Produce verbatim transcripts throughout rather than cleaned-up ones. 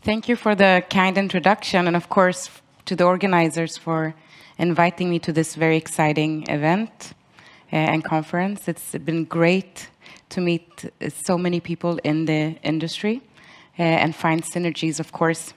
Thank you for the kind introduction, and of course to the organizers for inviting me to this very exciting event uh, and conference. It's been great to meet so many people in the industry uh, and find synergies, of course.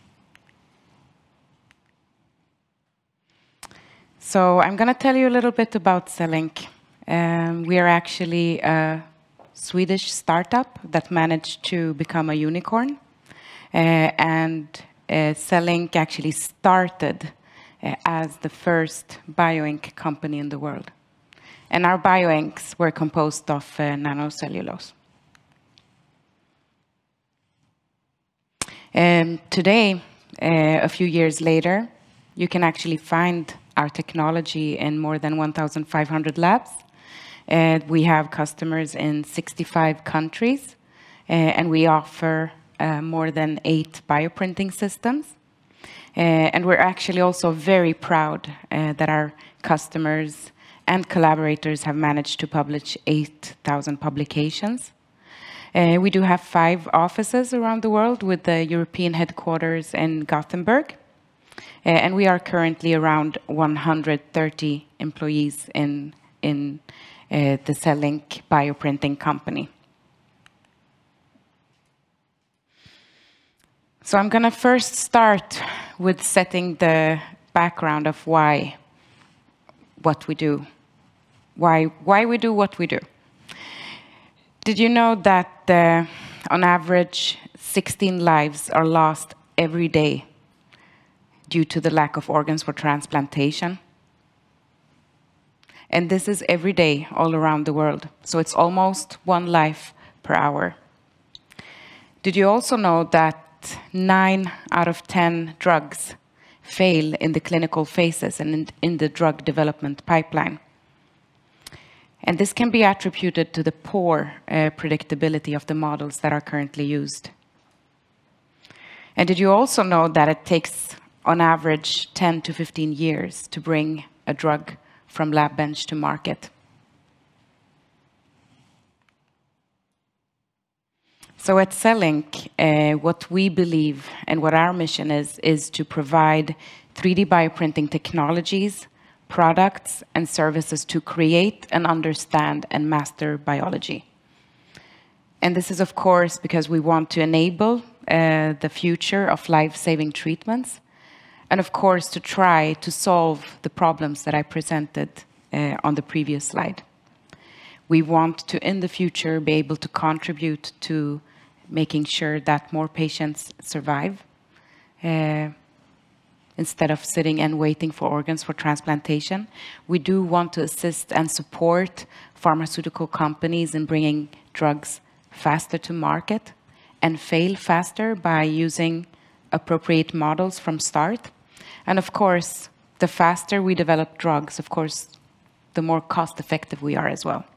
So I'm going to tell you a little bit about Cellink. Um, we are actually a Swedish startup that managed to become a unicorn. Uh, and uh, Cellink actually started uh, as the first bioink company in the world. And our bioinks were composed of uh, nanocellulose. Um, today, uh, a few years later, you can actually find our technology in more than one thousand five hundred labs. Uh, we have customers in sixty-five countries, uh, and we offer uh, more than eight bioprinting systems. Uh, and we're actually also very proud uh, that our customers and collaborators have managed to publish eight thousand publications. Uh, we do have five offices around the world with the European headquarters in Gothenburg. Uh, and we are currently around one hundred thirty employees in, in uh, the Cellink bioprinting company. So I'm going to first start with setting the background of why, what we do, why, why we do what we do. Did you know that uh, on average sixteen lives are lost every day due to the lack of organs for transplantation? And this is every day all around the world. So it's almost one life per hour. Did you also know that nine out of ten drugs fail in the clinical phases and in, in the drug development pipeline? And this can be attributed to the poor uh, predictability of the models that are currently used. And did you also know that it takes on average ten to fifteen years to bring a drug from lab bench to market? So at Cellink, uh, what we believe and what our mission is, is to provide three D bioprinting technologies, products, and services to create and understand and master biology. And this is, of course, because we want to enable uh, the future of life-saving treatments, and of course, to try to solve the problems that I presented uh, on the previous slide. We want to, in the future, be able to contribute to making sure that more patients survive uh, instead of sitting and waiting for organs for transplantation. We do want to assist and support pharmaceutical companies in bringing drugs faster to market and fail faster by using appropriate models from start. And of course, the faster we develop drugs, of course, the more cost-effective we are as well.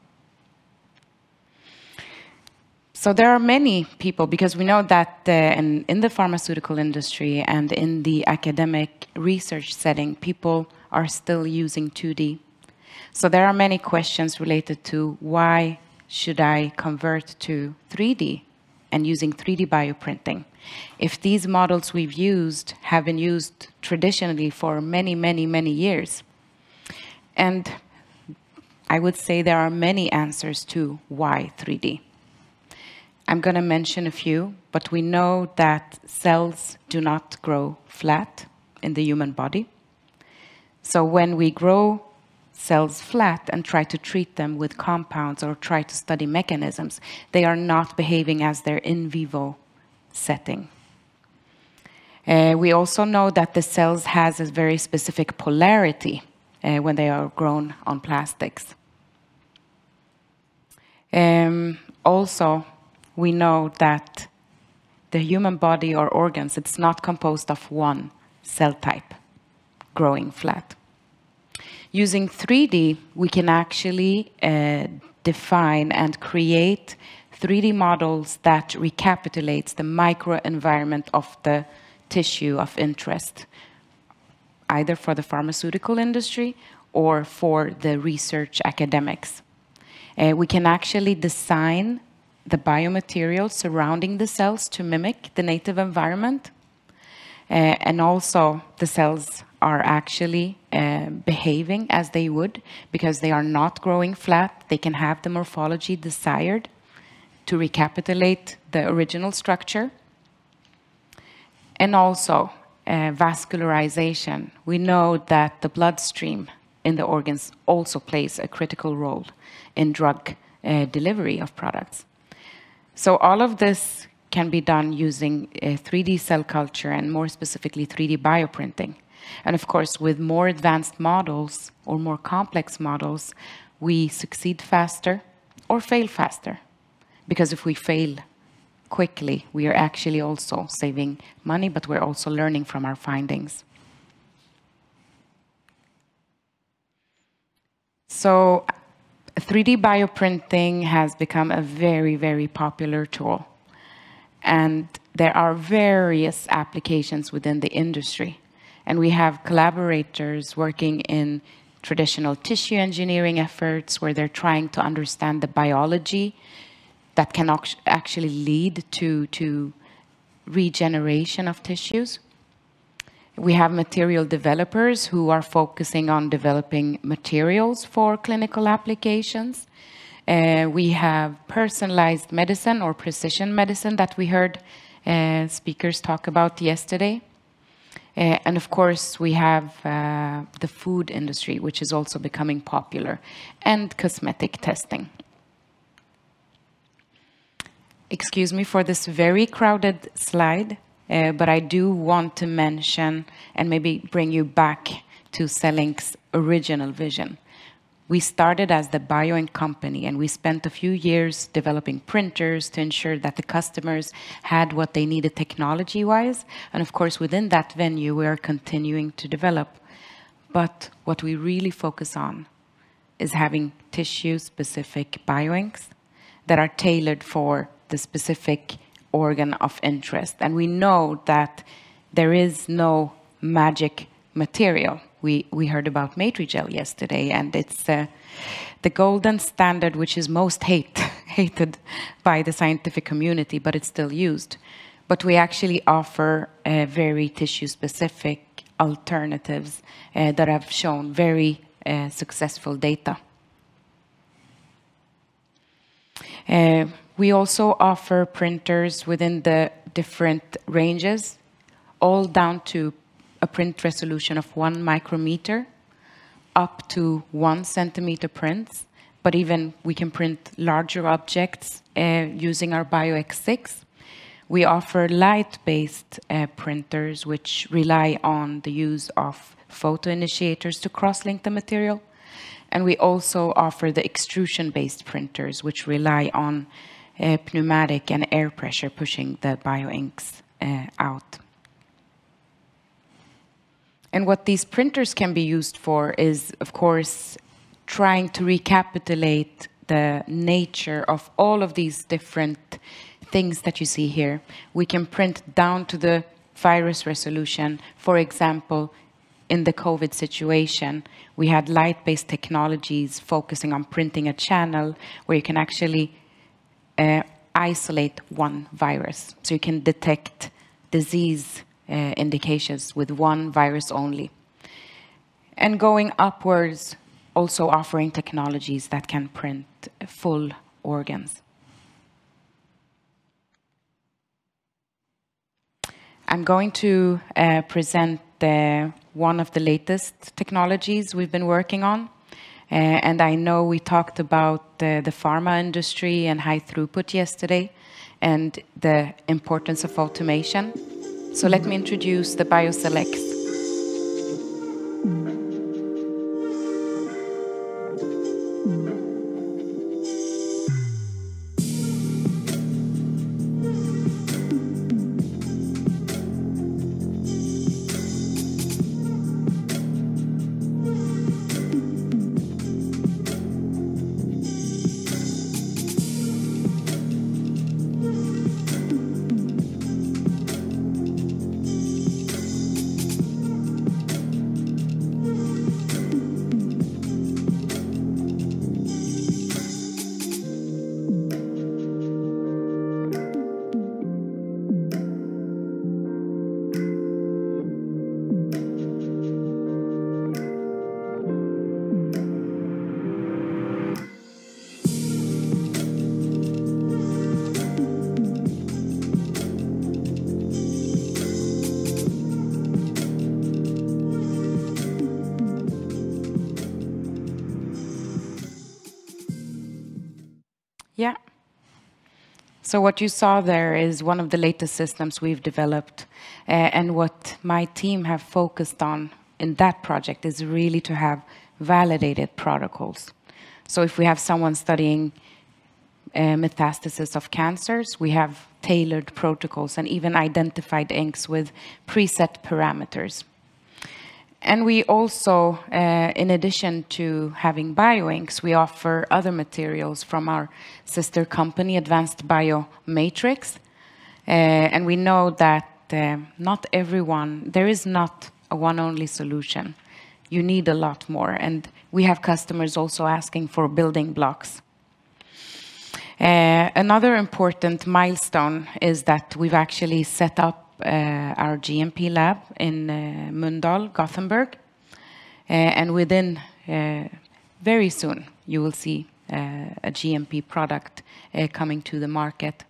So there are many people, because we know that uh, in, in the pharmaceutical industry and in the academic research setting, people are still using two D. So there are many questions related to why should I convert to three D and using three D bioprinting, if these models we've used have been used traditionally for many, many, many years. And I would say there are many answers to why three D. I'm going to mention a few, but we know that cells do not grow flat in the human body. So when we grow cells flat and try to treat them with compounds or try to study mechanisms, they are not behaving as their in vivo setting. Uh, we also know that the cells has a very specific polarity uh, when they are grown on plastics. Um, also, we know that the human body or organs, it's not composed of one cell type growing flat. Using three D, we can actually uh, define and create three D models that recapitulates the microenvironment of the tissue of interest, either for the pharmaceutical industry or for the research academics. Uh, we can actually design the biomaterials surrounding the cells to mimic the native environment. Uh, and also the cells are actually uh, behaving as they would, because they are not growing flat. They can have the morphology desired to recapitulate the original structure. And also uh, vascularization. We know that the bloodstream in the organs also plays a critical role in drug uh, delivery of products. So all of this can be done using uh, three D cell culture, and more specifically three D bioprinting. And of course, with more advanced models or more complex models, we succeed faster or fail faster. Because if we fail quickly, we are actually also saving money, but we're also learning from our findings. So three D bioprinting has become a very, very popular tool. And there are various applications within the industry. And we have collaborators working in traditional tissue engineering efforts where they're trying to understand the biology that can actually lead to, to regeneration of tissues. We have material developers who are focusing on developing materials for clinical applications. Uh, we have personalized medicine or precision medicine that we heard uh, speakers talk about yesterday. Uh, and of course, we have uh, the food industry, which is also becoming popular, and cosmetic testing. Excuse me for this very crowded slide, uh, but I do want to mention and maybe bring you back to Cellink's original vision. We started as the BioInk company, and we spent a few years developing printers to ensure that the customers had what they needed technology-wise. And of course, within that venue, we are continuing to develop. But what we really focus on is having tissue-specific bioinks that are tailored for the specific organ of interest. And we know that there is no magic material. We, we heard about Matrigel yesterday, and it's uh, the golden standard, which is most hate, hated by the scientific community, but it's still used. But we actually offer uh, very tissue-specific alternatives uh, that have shown very uh, successful data. Uh, we also offer printers within the different ranges, all down to a print resolution of one micrometer up to one centimeter prints, but even we can print larger objects uh, using our BioX six. We offer light-based uh, printers which rely on the use of photoinitiators to cross-link the material. And we also offer the extrusion-based printers which rely on uh, pneumatic and air pressure pushing the bioinks uh, out. And what these printers can be used for is, of course, trying to recapitulate the nature of all of these different things that you see here. We can print down to the virus resolution. For example, in the COVID situation, we had light-based technologies focusing on printing a channel where you can actually uh, isolate one virus. So you can detect disease Uh, indications with one virus only. And going upwards, also offering technologies that can print full organs. I'm going to uh, present uh, one of the latest technologies we've been working on. Uh, and I know we talked about uh, the pharma industry and high throughput yesterday, and the importance of automation. So let me introduce the BioSelect. So what you saw there is one of the latest systems we've developed, uh, and what my team have focused on in that project is really to have validated protocols. So if we have someone studying uh, metastasis of cancers, we have tailored protocols and even identified inks with preset parameters. And we also, uh, in addition to having bioinks, we offer other materials from our sister company, Advanced Biomatrix. Uh, and we know that uh, not everyone, there is not a one-only solution. You need a lot more. And we have customers also asking for building blocks. Uh, another important milestone is that we've actually set up Uh, our G M P lab in uh, Mölndal, Gothenburg. Uh, and within uh, very soon, you will see uh, a G M P product uh, coming to the market.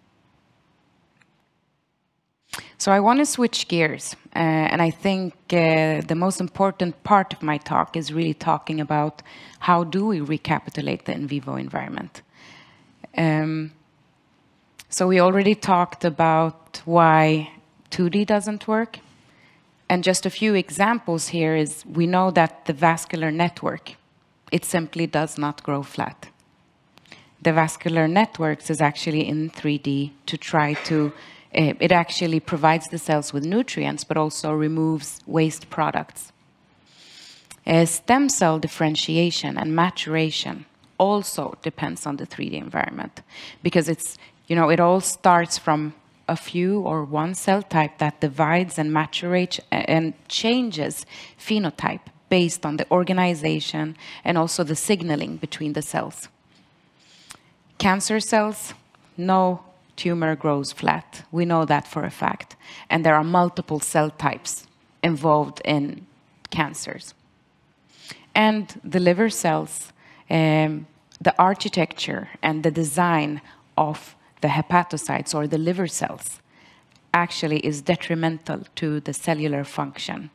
So I want to switch gears. Uh, and I think uh, the most important part of my talk is really talking about how do we recapitulate the in vivo environment. Um, so we already talked about why two D doesn't work. And just a few examples here is we know that the vascular network, it simply does not grow flat. The vascular networks is actually in three D to try to, uh, it actually provides the cells with nutrients, but also removes waste products. Uh, stem cell differentiation and maturation also depends on the three D environment, because it's, you know, it all starts from a few or one cell type that divides and maturates and changes phenotype based on the organization and also the signaling between the cells. Cancer cells, no tumor grows flat. We know that for a fact. And there are multiple cell types involved in cancers. And the liver cells, um, the architecture and the design of the hepatocytes or the liver cells actually is detrimental to the cellular function.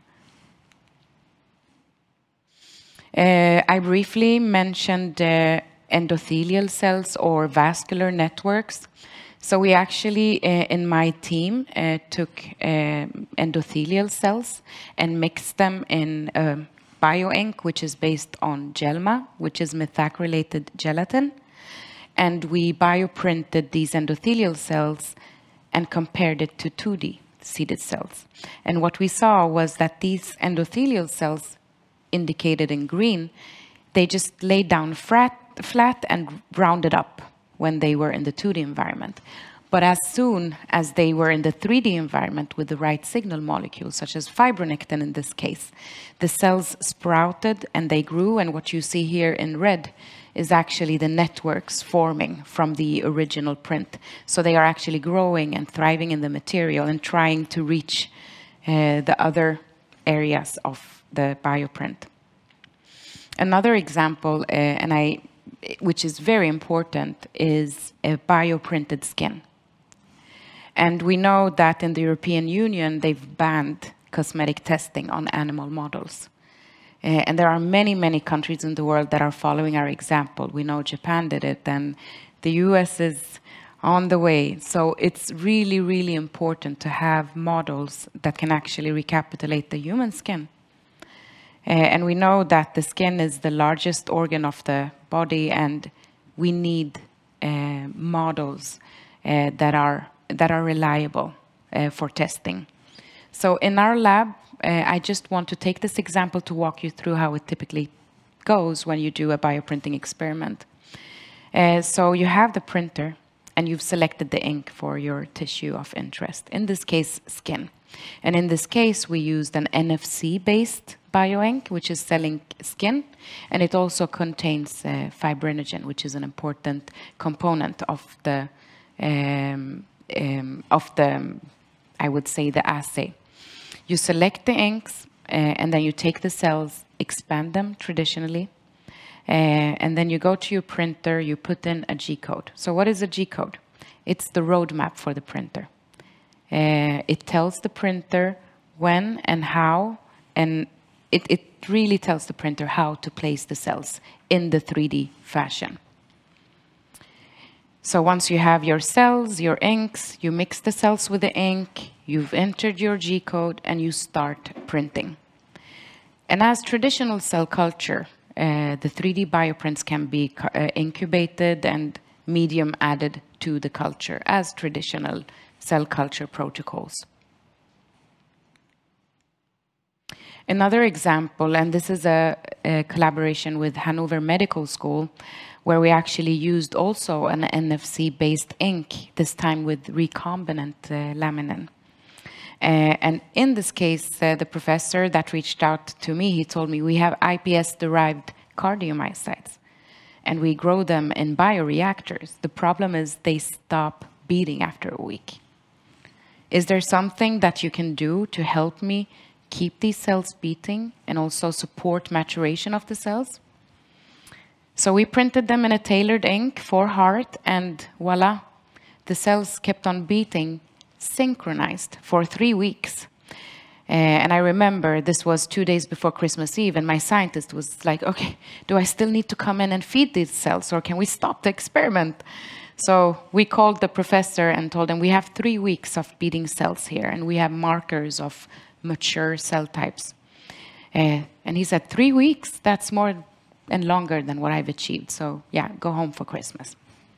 Uh, I briefly mentioned uh, endothelial cells or vascular networks. So we actually, uh, in my team, uh, took uh, endothelial cells and mixed them in um, bioink, which is based on GELMA, which is methacrylated gelatin. And we bioprinted these endothelial cells and compared it to two D seeded cells. And what we saw was that these endothelial cells, indicated in green, they just laid down flat, flat and rounded up when they were in the two D environment. But as soon as they were in the three D environment with the right signal molecules, such as fibronectin in this case, the cells sprouted and they grew, and what you see here in red is actually the networks forming from the original print. So they are actually growing and thriving in the material and trying to reach uh, the other areas of the bioprint. Another example, uh, and I, which is very important, is a bioprinted skin. And we know that in the European Union, they've banned cosmetic testing on animal models. Uh, and there are many, many countries in the world that are following our example. We know Japan did it, and the U S is on the way. So it's really, really important to have models that can actually recapitulate the human skin. Uh, and we know that the skin is the largest organ of the body, and we need uh, models uh, that are that are reliable uh, for testing. So in our lab, uh, I just want to take this example to walk you through how it typically goes when you do a bioprinting experiment. Uh, so you have the printer, and you've selected the ink for your tissue of interest, in this case, skin. And in this case, we used an N F C-based bioink, which is Cellink skin, and it also contains uh, fibrinogen, which is an important component of the um, um, of the, I would say, the assay. You select the inks, uh, and then you take the cells, expand them traditionally, uh, and then you go to your printer, you put in a G-code. So what is a G-code? It's the roadmap for the printer. Uh, it tells the printer when and how, and it, it really tells the printer how to place the cells in the three D fashion. So once you have your cells, your inks, you mix the cells with the ink, you've entered your G code, and you start printing. And as traditional cell culture, uh, the three D bioprints can be uh, incubated and medium added to the culture as traditional cell culture protocols. Another example, and this is a, a collaboration with Hannover Medical School, where we actually used also an N F C-based ink, this time with recombinant uh, laminin. Uh, and in this case, uh, the professor that reached out to me, he told me we have I P S-derived cardiomyocytes, and we grow them in bioreactors. The problem is they stop beating after a week. Is there something that you can do to help me keep these cells beating and also support maturation of the cells? So we printed them in a tailored ink for heart, and voila, the cells kept on beating synchronized for three weeks. Uh, and I remember this was two days before Christmas Eve, and my scientist was like, okay, do I still need to come in and feed these cells, or can we stop the experiment? So we called the professor and told him we have three weeks of beating cells here, and we have markers of mature cell types. Uh, and he said, three weeks? That's more and longer than what I've achieved. So yeah, go home for Christmas.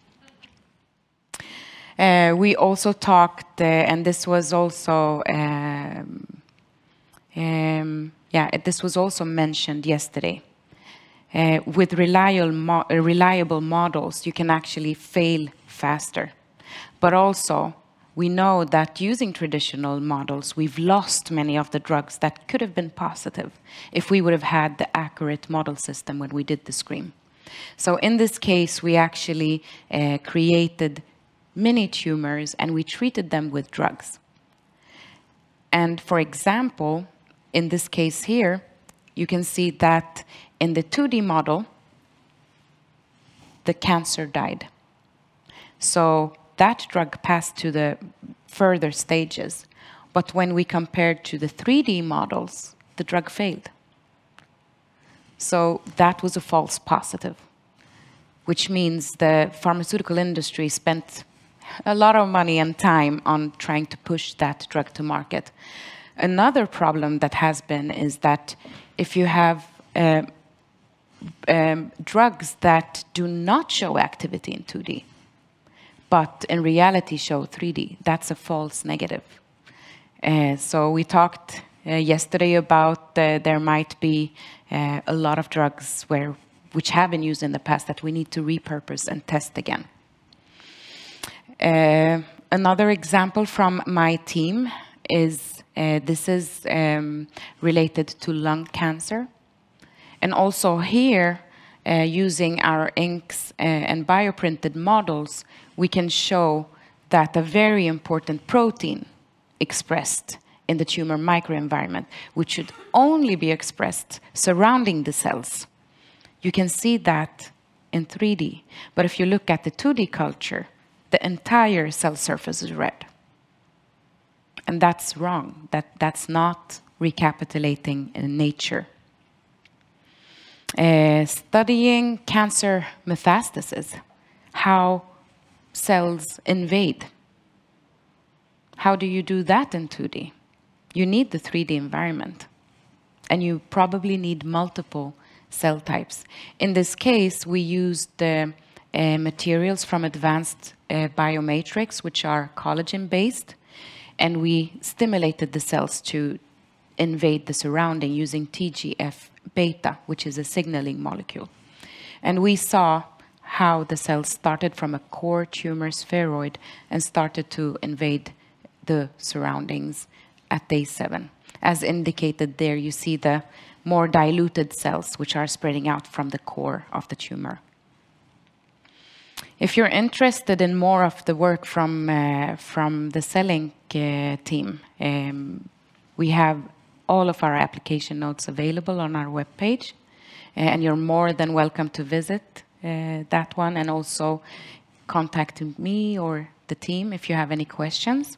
Uh, we also talked, uh, and this was also, um, um, yeah, this was also mentioned yesterday. Uh, with reliable, mo reliable models, you can actually fail faster. But also, we know that using traditional models, we've lost many of the drugs that could have been positive if we would have had the accurate model system when we did the screen. So in this case, we actually uh, created mini tumors and we treated them with drugs. And for example, in this case here, you can see that in the two D model, the cancer died. So that drug passed to the further stages. But when we compared to the three D models, the drug failed. So that was a false positive, which means the pharmaceutical industry spent a lot of money and time on trying to push that drug to market. Another problem that has been is that if you have uh, um, drugs that do not show activity in two D, but in reality show three D, that's a false negative. Uh, so we talked uh, yesterday about uh, there might be uh, a lot of drugs where, which have been used in the past that we need to repurpose and test again. Uh, another example from my team is, uh, this is um, related to lung cancer. And also here, uh, using our inks uh, and bioprinted models, we can show that a very important protein expressed in the tumor microenvironment, which should only be expressed surrounding the cells. You can see that in three D. But if you look at the two D culture, the entire cell surface is red. And that's wrong. That, that's not recapitulating in nature. Uh, studying cancer metastasis, how cells invade. How do you do that in two D? You need the three D environment. And you probably need multiple cell types. In this case, we used the uh, materials from advanced uh, biomatrix, which are collagen-based, and we stimulated the cells to invade the surrounding using T G F beta, which is a signaling molecule. And we saw how the cells started from a core tumor spheroid and started to invade the surroundings at day seven. As indicated there, you see the more diluted cells, which are spreading out from the core of the tumor. If you're interested in more of the work from, uh, from the Cellink uh, team, um, we have all of our application notes available on our webpage, and you're more than welcome to visit uh, that one, and also contact me or the team if you have any questions.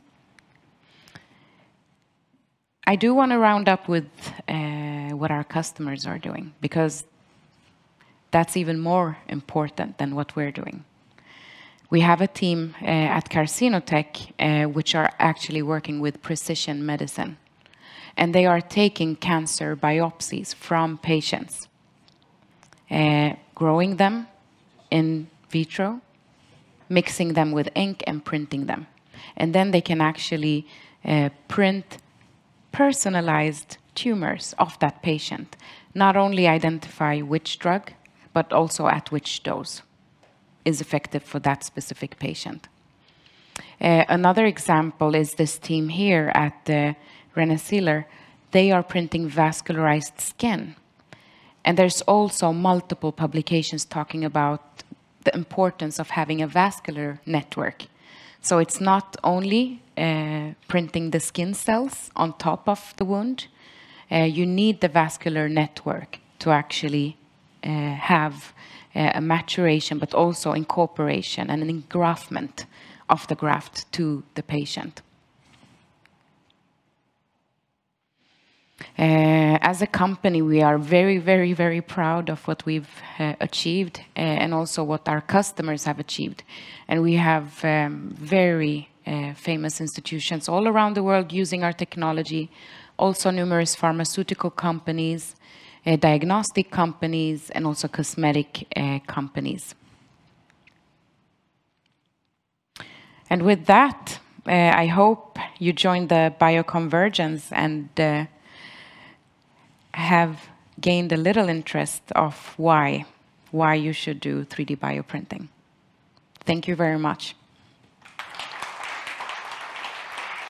I do want to round up with uh, what our customers are doing, because that's even more important than what we're doing. We have a team uh, at Carcinotech uh, which are actually working with precision medicine. And they are taking cancer biopsies from patients, uh, growing them in vitro, mixing them with ink and printing them. And then they can actually uh, print personalized tumors of that patient, not only identify which drug, but also at which dose is effective for that specific patient. Uh, another example is this team here at uh, Rensselaer. They are printing vascularized skin. And there's also multiple publications talking about the importance of having a vascular network. So it's not only uh, printing the skin cells on top of the wound, uh, you need the vascular network to actually uh, have uh, a maturation, but also incorporation and an engraftment of the graft to the patient. Uh, as a company, we are very, very, very proud of what we've uh, achieved uh, and also what our customers have achieved. And we have um, very uh, famous institutions all around the world using our technology, also numerous pharmaceutical companies, uh, diagnostic companies, and also cosmetic uh, companies. And with that, uh, I hope you join the bioconvergence and uh, have gained a little interest of why, why you should do three D bioprinting. Thank you very much.